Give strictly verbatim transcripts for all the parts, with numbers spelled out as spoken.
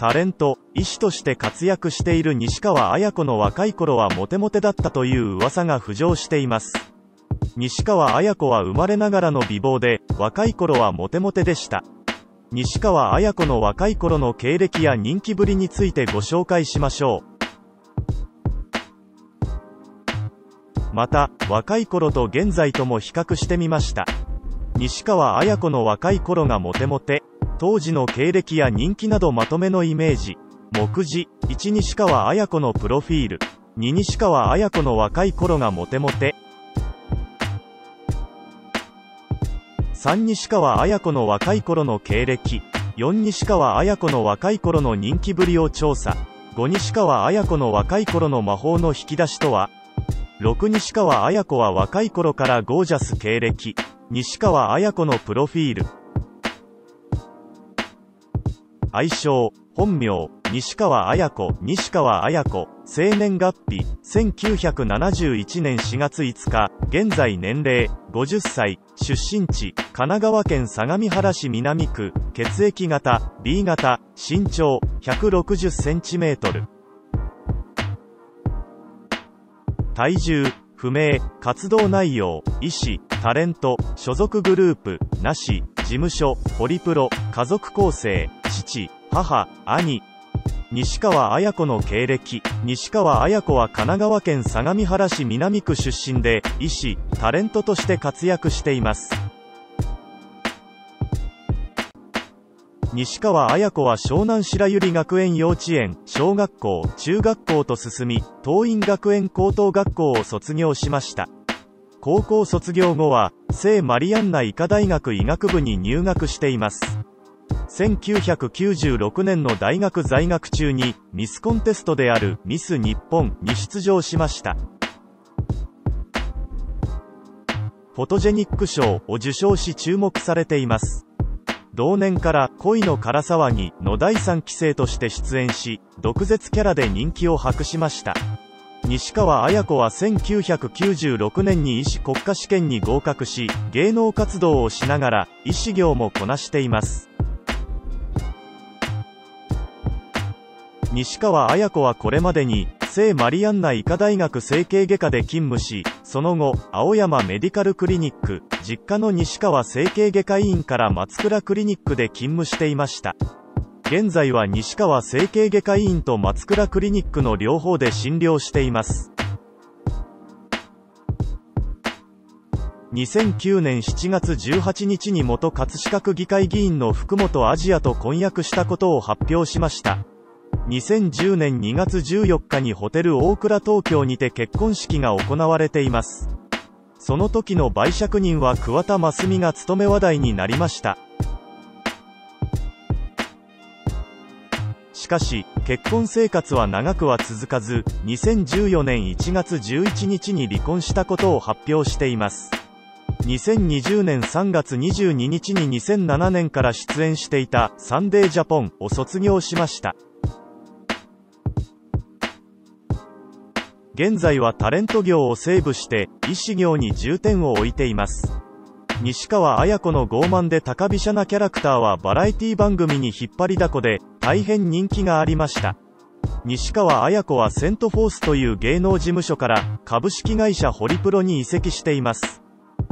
タレント、医師として活躍している西川綾子の若い頃はモテモテだったという噂が浮上しています。西川綾子は生まれながらの美貌で、若い頃はモテモテでした。西川綾子の若い頃の経歴や人気ぶりについてご紹介しましょう。また、若い頃と現在とも比較してみました。西川綾子の若い頃がモテモテ、当時の経歴や人気などまとめのイメージ。目次、いち西川綾子のプロフィール。に西川綾子の若い頃がモテモテ。さん西川綾子の若い頃の経歴。よん西川綾子の若い頃の人気ぶりを調査。ご西川綾子の若い頃の魔法の引き出しとは。ろく西川綾子は若い頃からゴージャス経歴。西川綾子のプロフィール。愛称、本名、西川綾子、西川綾子、生年月日、せんきゅうひゃくななじゅういちねんしがついつか、現在年齢、ごじゅっさい、出身地、神奈川県相模原市南区、血液型、ビー 型、身長、ひゃくろくじゅっセンチメートル。体重、不明、活動内容、医師、タレント、所属グループ、なし、事務所、ホリプロ、家族構成、父、母、兄。西川綾子の経歴。西川綾子は神奈川県相模原市南区出身で、医師、タレントとして活躍しています。西川綾子は湘南白百合学園幼稚園、小学校、中学校と進み、桐蔭学園高等学校を卒業しました。高校卒業後は、聖マリアンナ医科大学医学部に入学しています。せんきゅうひゃくきゅうじゅうろくねんの大学在学中に、ミスコンテストであるミス日本に出場しました。フォトジェニック賞を受賞し注目されています。同年から恋のから騒ぎのだいさんきせいとして出演し、毒舌キャラで人気を博しました。西川綾子はせんきゅうひゃくきゅうじゅうろくねんに医師国家試験に合格し、芸能活動をしながら医師業もこなしています。西川綾子はこれまでに聖マリアンナ医科大学整形外科で勤務し、その後青山メディカルクリニック、実家の西川整形外科医院から松倉クリニックで勤務していました。現在は西川整形外科医院と松倉クリニックの両方で診療しています。にせんきゅうねんしちがつじゅうはちにちに元葛飾区議会議員の福本アジアと婚約したことを発表しました。にせんじゅうねんにがつじゅうよっかにホテル大倉東京にて結婚式が行われています。その時の媒酌人は桑田真澄が務め話題になりました。しかし、結婚生活は長くは続かず、にせんじゅうよねんいちがつじゅういちにちに離婚したことを発表しています。にせんにじゅうねんさんがつにじゅうににちににせんななねんから出演していたサンデージャポンを卒業しました。現在はタレント業をセーブして医師業に重点を置いています。西川綾子の傲慢で高飛車なキャラクターはバラエティ番組に引っ張りだこで大変人気がありました。西川綾子はセントフォースという芸能事務所から株式会社ホリプロに移籍しています。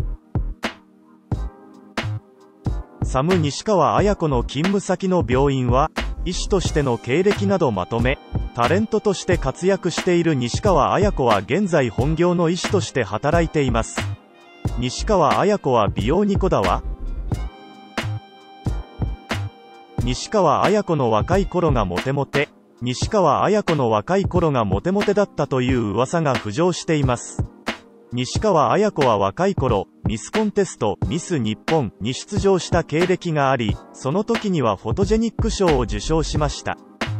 サム西川綾子の勤務先の病院は医師としての経歴などまとめ、タレントとして活躍している西川綾子は現在本業の医師として働いています。西川綾子は美容にこだわ。西川綾子の若い頃がモテモテ。西川綾子の若い頃がモテモテだったという噂が浮上しています。西川綾子は若い頃、ミスコンテスト、ミス日本に出場した経歴があり、その時にはフォトジェニック賞を受賞しました。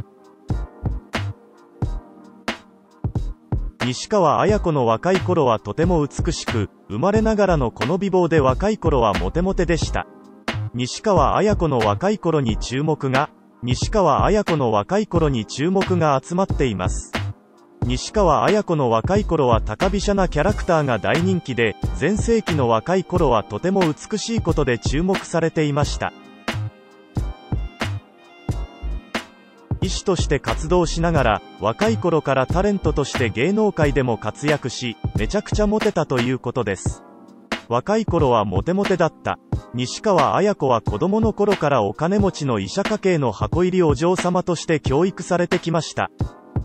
西川綾子の若い頃はとても美しく、生まれながらのこの美貌で若い頃はモテモテでした。西川綾子の若い頃に注目が、西川綾子の若い頃に注目が集まっています。西川綾子の若い頃は高飛車なキャラクターが大人気で、全盛期の若い頃はとても美しいことで注目されていました。 医師として活動しながら、若い頃からタレントとして芸能界でも活躍し、めちゃくちゃモテたということです。若い頃はモテモテだった。西川綾子は子供の頃からお金持ちの医者家系の箱入りお嬢様として教育されてきました。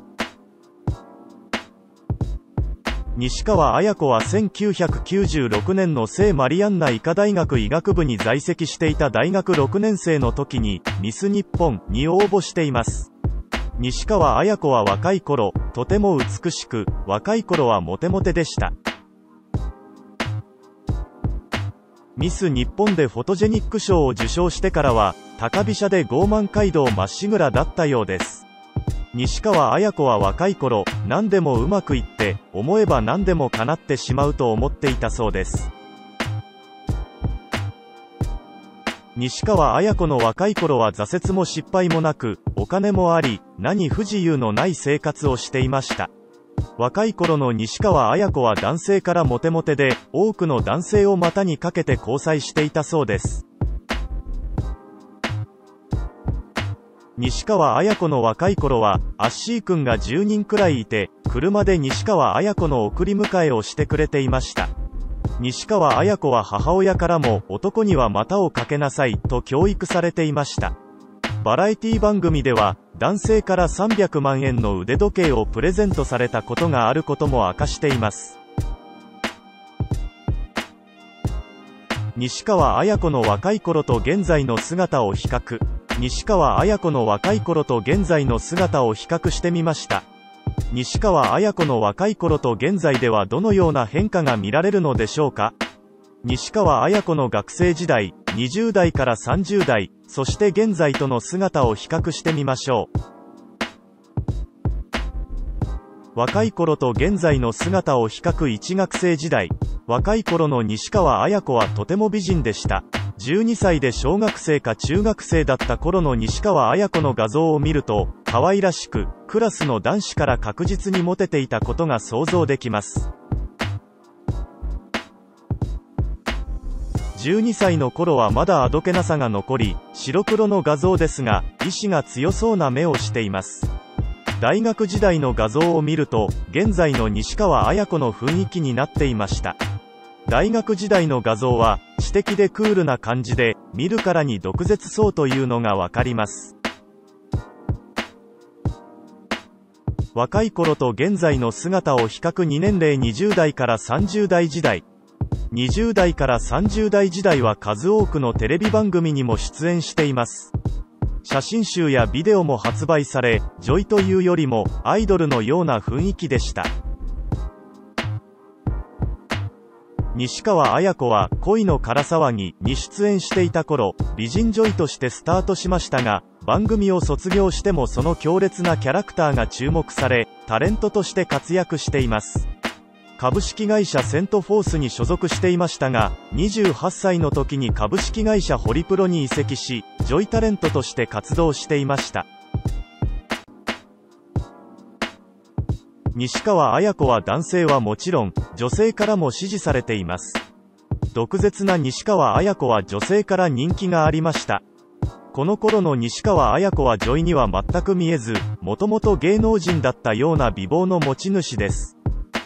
西川綾子はせんきゅうひゃくきゅうじゅうろくねんの聖マリアンナ医科大学医学部に在籍していた大学ろくねん生の時にミス日本に応募しています。西川綾子は若い頃、とても美しく、若い頃はモテモテでした。ミス日本でフォトジェニック賞を受賞してからは、高飛車で傲慢街道まっしぐらだったようです。西川綾子は若い頃、何でもうまくいって、思えば何でも叶ってしまうと思っていたそうです。西川綾子の若い頃は挫折も失敗もなく、お金もあり、何不自由のない生活をしていました。若い頃の西川綾子は男性からモテモテで、多くの男性を股にかけて交際していたそうです。西川綾子の若い頃は、アッシー君がじゅうにんくらいいて、車で西川綾子の送り迎えをしてくれていました。西川綾子は母親からも、男には股をかけなさい、と教育されていました。バラエティ番組では、男性からさんびゃくまんえんの腕時計をプレゼントされたことがあることも明かしています。西川綾子の若い頃と現在の姿を比較。西川綾子の若い頃と現在の姿を比較してみました。西川綾子の若い頃と現在ではどのような変化が見られるのでしょうか。西川綾子の学生時代、にじゅうだいからさんじゅうだい、そして現在との姿を比較してみましょう。若い頃と現在の姿を比較。いち学生時代。若い頃の西川綾子はとても美人でした。じゅうにさいで小学生か中学生だった頃の西川綾子の画像を見ると、可愛らしく、クラスの男子から確実にモテていたことが想像できます。じゅうにさいの頃はまだあどけなさが残り、白黒の画像ですが、意志が強そうな目をしています。大学時代の画像を見ると、現在の西川綾子の雰囲気になっていました。大学時代の画像は、知的でクールな感じで、見るからに毒舌そうというのがわかります。若い頃と現在の姿を比較。に年齢。にじゅうだいからさんじゅうだい時代。にじゅうだいからさんじゅうだい時代は数多くのテレビ番組にも出演しています。写真集やビデオも発売され、女医というよりもアイドルのような雰囲気でした。西川綾子は恋のから騒ぎに出演していた頃、美人女医としてスタートしましたが、番組を卒業してもその強烈なキャラクターが注目され、タレントとして活躍しています。株式会社セントフォースに所属していましたが、にじゅうはっさいの時に株式会社ホリプロに移籍し、女医タレントとして活動していました。西川綾子は男性はもちろん、女性からも支持されています。毒舌な西川綾子は女性から人気がありました。この頃の西川綾子は女医には全く見えず、もともと芸能人だったような美貌の持ち主です。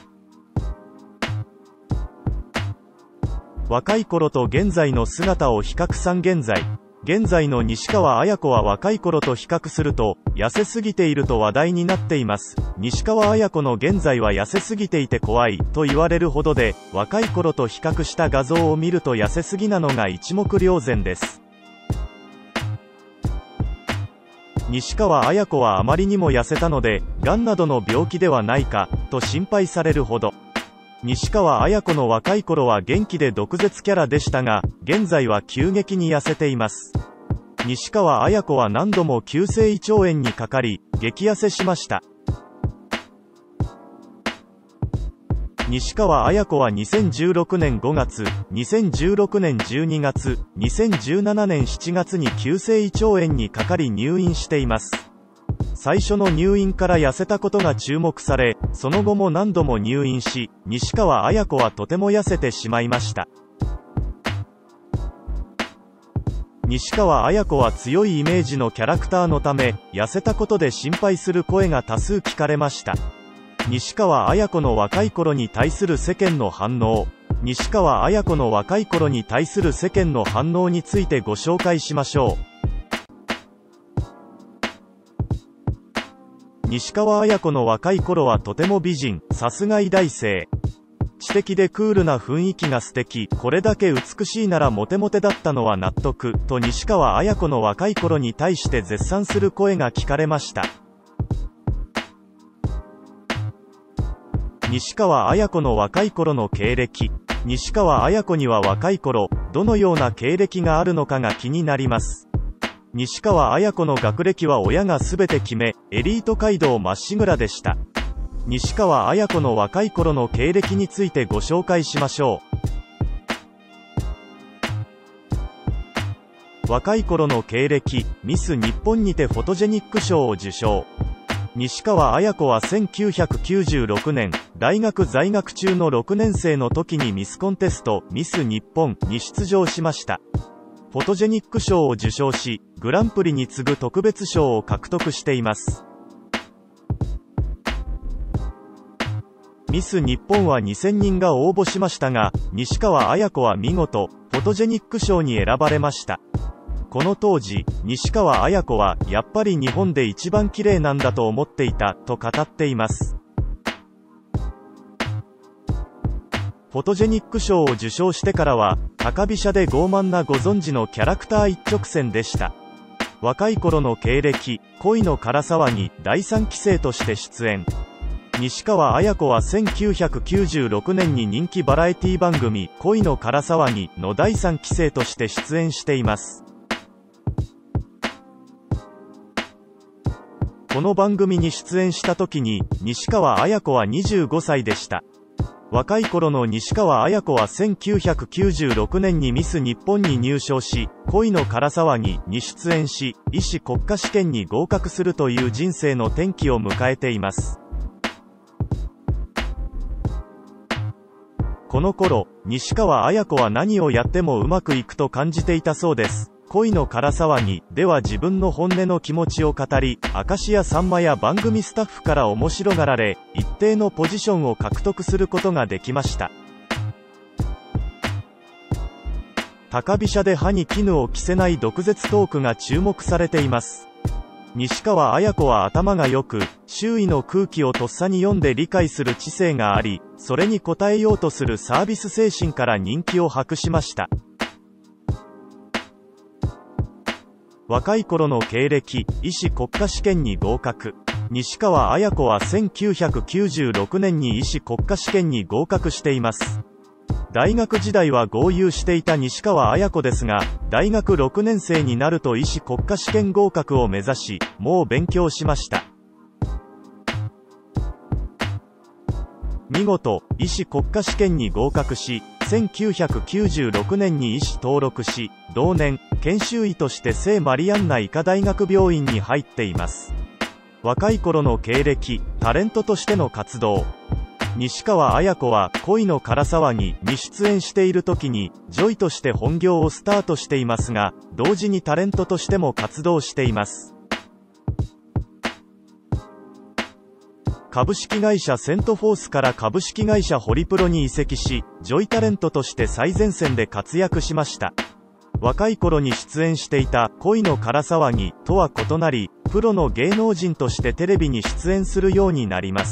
若い頃と現在の姿を比較。さん現在。現在の西川綾子は若い頃と比較すると、痩せすぎていると話題になっています。西川綾子の現在は痩せすぎていて怖いと言われるほどで、若い頃と比較した画像を見ると痩せすぎなのが一目瞭然です。西川綾子はあまりにも痩せたので、がんなどの病気ではないか、と心配されるほど。西川綾子の若い頃は元気で毒舌キャラでしたが、現在は急激に痩せています。西川綾子は何度も急性胃腸炎にかかり、激痩せしました。西川綾子はにせんじゅうろくねんごがつ、にせんじゅうろくねんじゅうにがつ、にせんじゅうななねんしちがつに急性胃腸炎にかかり入院しています。最初の入院から痩せたことが注目され、その後も何度も入院し、西川綾子はとても痩せてしまいました。 西川綾子は強いイメージのキャラクターのため、痩せたことで心配する声が多数聞かれました。西川綾子の若い頃に対する世間の反応。西川綾子の若い頃に対する世間の反応についてご紹介しましょう。西川綾子の若い頃はとても美人、さすが医大生。知的でクールな雰囲気が素敵、これだけ美しいならモテモテだったのは納得、と西川綾子の若い頃に対して絶賛する声が聞かれました。西川綾子の若い頃の経歴。西川綾子には若い頃、どのような経歴があるのかが気になります。西川綾子の学歴は親が全て決め、エリート街道まっしぐらでした。西川綾子の若い頃の経歴についてご紹介しましょう。若い頃の経歴、ミス日本にてフォトジェニック賞を受賞。西川綾子はせんきゅうひゃくきゅうじゅうろくねん、大学在学中のろくねん生の時にミスコンテスト、ミス日本に出場しました。フォトジェニック賞を受賞し、グランプリに次ぐ特別賞を獲得しています。ミス日本はにせんにんが応募しましたが、西川綾子は見事、フォトジェニック賞に選ばれました。この当時、西川綾子は、やっぱり日本で一番綺麗なんだと思っていた、と語っています。フォトジェニック賞を受賞してからは、高飛車で傲慢なご存知のキャラクター一直線でした。若い頃の経歴、恋のから騒ぎ、だいさんき生として出演。西川綾子はせんきゅうひゃくきゅうじゅうろくねんに人気バラエティ番組、恋のから騒ぎのだいさんき生として出演しています。この番組に出演した時に、西川綾子はにじゅうごさいでした。若い頃の西川綾子はせんきゅうひゃくきゅうじゅうろくねんにミス日本に入賞し、恋のから騒ぎに出演し、医師国家試験に合格するという人生の転機を迎えています。この頃、西川綾子は何をやってもうまくいくと感じていたそうです。恋のから騒ぎでは自分の本音の気持ちを語り、明石家さんまや番組スタッフから面白がられ、一定のポジションを獲得することができました。高飛車で歯に衣を着せない毒舌トークが注目されています。西川綾子は頭が良く、周囲の空気をとっさに読んで理解する知性があり、それに応えようとするサービス精神から人気を博しました。若い頃の経歴、医師国家試験に合格。西川綾子はせんきゅうひゃくきゅうじゅうろくねんに医師国家試験に合格しています。大学時代は豪遊していた西川綾子ですが、大学ろくねん生になると医師国家試験合格を目指し、もう勉強しました。見事、医師国家試験に合格し、せんきゅうひゃくきゅうじゅうろくねんに医師登録し、同年、研修医として聖マリアンナ医科大学病院に入っています。若い頃の経歴、タレントとしての活動。西川綾子は恋のから騒ぎに出演している時に、ジョイとして本業をスタートしていますが、同時にタレントとしても活動しています。株式会社セントフォースから株式会社ホリプロに移籍し、ジョイタレントとして最前線で活躍しました。若い頃に出演していた恋のから騒ぎとは異なり、プロの芸能人としてテレビに出演するようになります。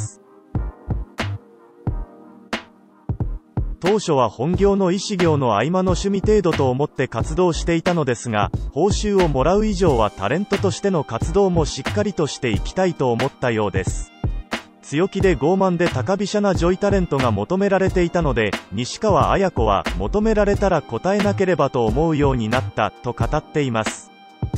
当初は本業の医師業の合間の趣味程度と思って活動していたのですが、報酬をもらう以上はタレントとしての活動もしっかりとしていきたいと思ったようです。強気で傲慢で高飛車なジョイタレントが求められていたので、西川綾子は求められたら答えなければと思うようになったと語っています。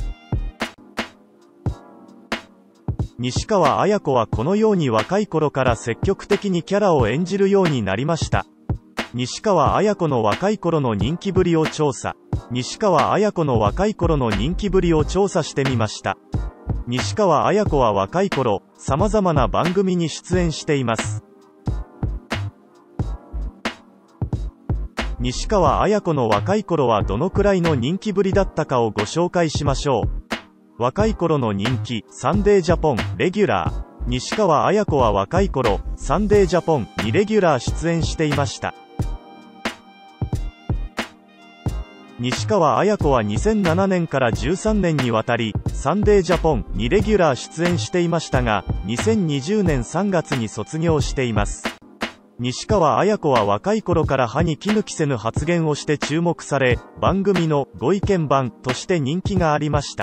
西川綾子はこのように若い頃から積極的にキャラを演じるようになりました。西川綾子の若い頃の人気ぶりを調査。西川綾子の若い頃の人気ぶりを調査してみました。西川綾子は若い頃、様々な番組に出演しています。 西川綾子の若い頃はどのくらいの人気ぶりだったかをご紹介しましょう。若い頃の人気、サンデージャポン、レギュラー。西川綾子は若い頃、サンデージャポンにレギュラー出演していました。西川綾子はにせんななねんからじゅうさんねんにわたり、サンデージャポンにレギュラー出演していましたが、にせんにじゅうねんさんがつに卒業しています。西川綾子は若い頃から歯に衣着せぬ発言をして注目され、番組のご意見番として人気がありました。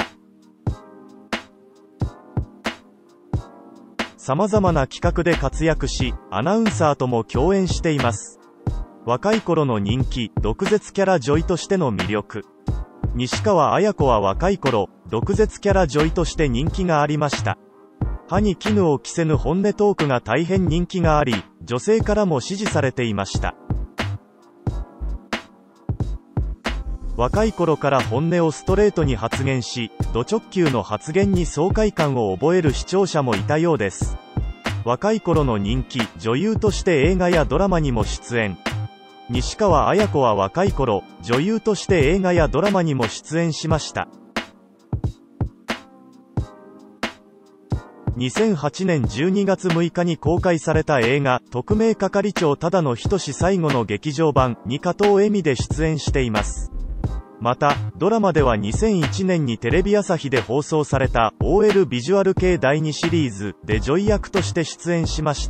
様々な企画で活躍し、アナウンサーとも共演しています。若い頃の人気、毒舌キャラ女医としての魅力。西川綾子は若い頃、毒舌キャラ女医として人気がありました。歯に衣を着せぬ本音トークが大変人気があり、女性からも支持されていました。若い頃から本音をストレートに発言し、ド直球の発言に爽快感を覚える視聴者もいたようです。若い頃の人気、女優として映画やドラマにも出演。西川綾子は若い頃、女優として映画やドラマにも出演しました。にせんはちねんじゅうにがつむいかに公開された映画、特命係長忠野仁最後の劇場版に加藤恵美で出演しています。また、ドラマではにせんいちねんにテレビ朝日で放送された オーエル ビジュアル系だいにシリーズで女医役として出演しました。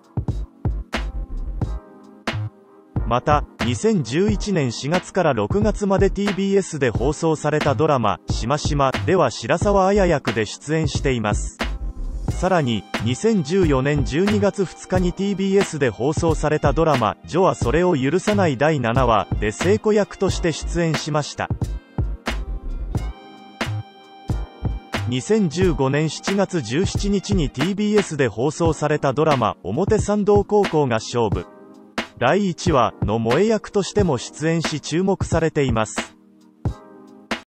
また、にせんじゅういちねんしがつからろくがつまで ティービーエス で放送されたドラマ、しましまでは白沢綾役で出演しています。さらに、にせんじゅうよねんじゅうにがつふつかに ティービーエス で放送されたドラマ、ジョはそれを許さないだいななわで聖子役として出演しました。にせんじゅうごねんしちがつじゅうしちにちに ティービーエス で放送されたドラマ、表参道高校が勝負。だいいちわの萌え役としても出演し注目されています。